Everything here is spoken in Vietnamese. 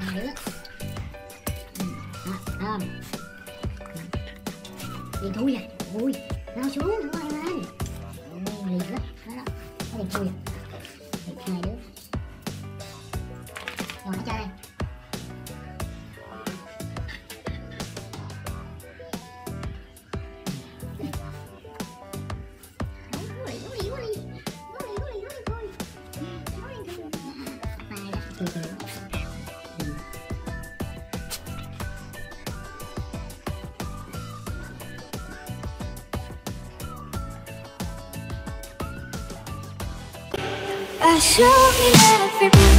hai đứa. Đó, không? Đi thui à, ui, lao xuống, không ai lên. Liệt lắm, đó, có đi thui à. Liệt hai đứa. Rồi hả cha đây? I show me every